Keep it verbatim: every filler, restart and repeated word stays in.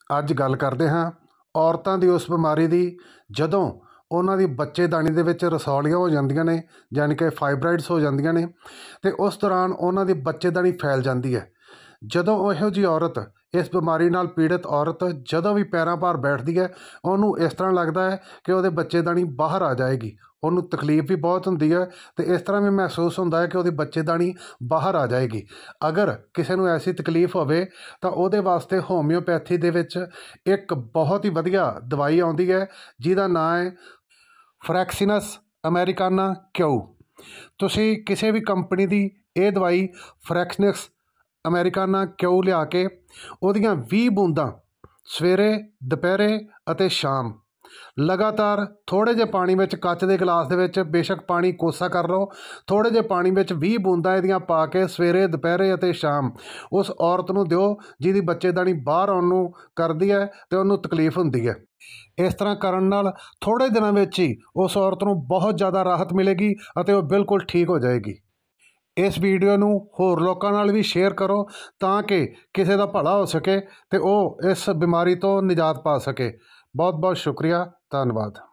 ਅੱਜ ਗੱਲ ਕਰਦੇ ਹਾਂ ਔਰਤਾਂ ਦੀ ਉਸ ਬਿਮਾਰੀ ਦੀ ਜਦੋਂ ਉਹਨਾਂ ਦੀ ਬੱਚੇਦਾਨੀ ਦੇ ਵਿੱਚ ਰਸੌਲੀਆਂ ਹੋ ਜਾਂਦੀਆਂ ਨੇ, ਯਾਨੀ ਕਿ ਫਾਈਬਰਾਈਡਸ ਹੋ ਜਾਂਦੀਆਂ ਨੇ, ਅਤੇ ਉਸ ਦੌਰਾਨ ਉਹਨਾਂ ਦੀ ਬੱਚੇਦਾਨੀ ਫੈਲ ਜਾਂਦੀ ਹੈ। ਜਦੋਂ ਇਹੋ ਜਿਹੀ ਔਰਤ, ਇਸ ਬਿਮਾਰੀ ਨਾਲ ਪੀੜਤ ਔਰਤ ਜਦੋਂ ਵੀ ਪੈਰਾਂ ਭਾਰ ਬੈਠਦੀ ਹੈ, ਉਹਨੂੰ ਇਸ ਤਰ੍ਹਾਂ ਲੱਗਦਾ ਹੈ ਕਿ ਉਹਦੇ ਬੱਚੇਦਾਨੀ ਬਾਹਰ ਆ ਜਾਏਗੀ। ਉਹਨੂੰ ਤਕਲੀਫ ਵੀ ਬਹੁਤ ਹੁੰਦੀ ਹੈ ਅਤੇ ਇਸ ਤਰ੍ਹਾਂ ਵੀ ਮਹਿਸੂਸ ਹੁੰਦਾ ਹੈ ਕਿ ਉਹਦੀ ਬੱਚੇਦਾਨੀ ਬਾਹਰ ਆ ਜਾਏਗੀ। ਅਗਰ ਕਿਸੇ ਨੂੰ ਐਸੀ ਤਕਲੀਫ ਹੋਵੇ ਤਾਂ ਉਹਦੇ ਵਾਸਤੇ ਹੋਮਿਓਪੈਥੀ ਦੇ ਵਿੱਚ ਇੱਕ ਬਹੁਤ ਹੀ ਵਧੀਆ ਦਵਾਈ ਆਉਂਦੀ ਹੈ ਜਿਹਦਾ ਨਾਂ ਹੈ ਫਰੈਕਸੀਨਸ ਅਮੈਰੀਕਾਨਾ ਕਿਊ। ਤੁਸੀਂ ਕਿਸੇ ਵੀ ਕੰਪਨੀ ਦੀ ਇਹ ਦਵਾਈ ਫਰੈਕਸੀਨਸ ਅਮੈਰੀਕਾਨਾ ਕਿਊ ਲਿਆ ਕੇ ਉਹਦੀਆਂ ਵੀਹ ਬੂੰਦਾਂ ਸਵੇਰੇ, ਦੁਪਹਿਰੇ ਅਤੇ ਸ਼ਾਮ ਲਗਾਤਾਰ ਥੋੜ੍ਹੇ ਜਿਹੇ ਪਾਣੀ ਵਿੱਚ, ਕੱਚ ਦੇ ਗਲਾਸ ਦੇ ਵਿੱਚ, ਬੇਸ਼ੱਕ ਪਾਣੀ ਕੋਸਾ ਕਰ ਲਓ, ਥੋੜ੍ਹੇ ਜਿਹੇ ਪਾਣੀ ਵਿੱਚ ਵੀਹ ਬੂੰਦਾਂ ਇਹਦੀਆਂ ਪਾ ਕੇ ਸਵੇਰੇ, ਦੁਪਹਿਰੇ ਅਤੇ ਸ਼ਾਮ ਉਸ ਔਰਤ ਨੂੰ ਦਿਓ ਜਿਹਦੀ ਬੱਚੇਦਾਨੀ ਬਾਹਰ ਆਉਣ ਨੂੰ ਕਰਦੀ ਹੈ ਅਤੇ ਉਹਨੂੰ ਤਕਲੀਫ ਹੁੰਦੀ ਹੈ। ਇਸ ਤਰ੍ਹਾਂ ਕਰਨ ਨਾਲ ਥੋੜ੍ਹੇ ਦਿਨਾਂ ਵਿੱਚ ਹੀ ਉਸ ਔਰਤ ਨੂੰ ਬਹੁਤ ਜ਼ਿਆਦਾ ਰਾਹਤ ਮਿਲੇਗੀ ਅਤੇ ਉਹ ਬਿਲਕੁਲ ਠੀਕ ਹੋ ਜਾਏਗੀ। ਇਸ ਵੀਡੀਓ ਨੂੰ ਹੋਰ ਲੋਕਾਂ ਨਾਲ ਵੀ ਸ਼ੇਅਰ ਕਰੋ ਤਾਂ ਕਿ ਕਿਸੇ ਦਾ ਭਲਾ ਹੋ ਸਕੇ ਅਤੇ ਉਹ ਇਸ ਬਿਮਾਰੀ ਤੋਂ ਨਿਜਾਤ ਪਾ ਸਕੇ। ਬਹੁਤ ਬਹੁਤ ਸ਼ੁਕਰੀਆ, ਧੰਨਵਾਦ।